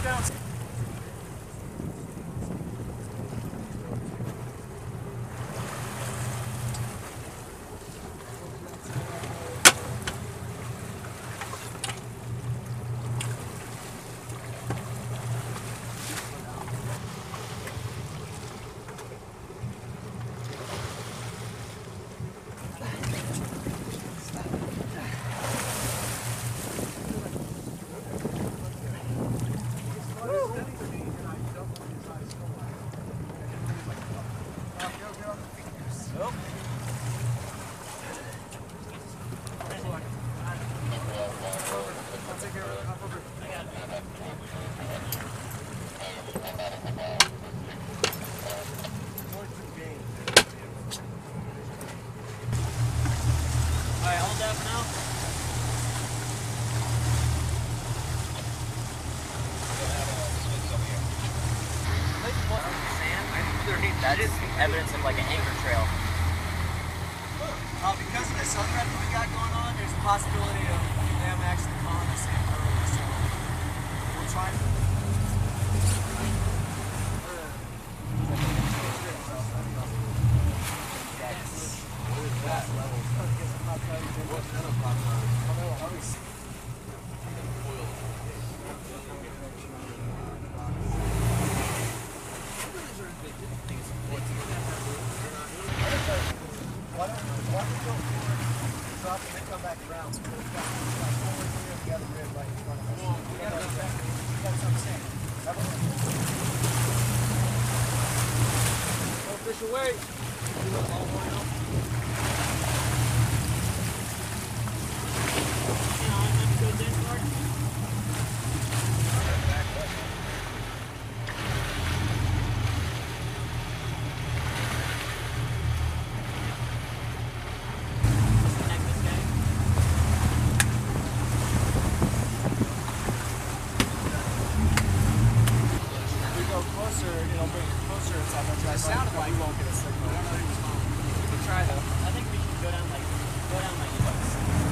down. That is evidence of like an anchor trail. Because of this sunrise we got going on, there's a possibility of them actually calling the sand early. So we'll try to. Why don't we go forward, drop, and then come back around? So we've got forward here, the other rib right in front of us. We got some sand. No official weight. It sounded like we won't get a signal. I don't know who's home. We can try though. I think we should go down like this.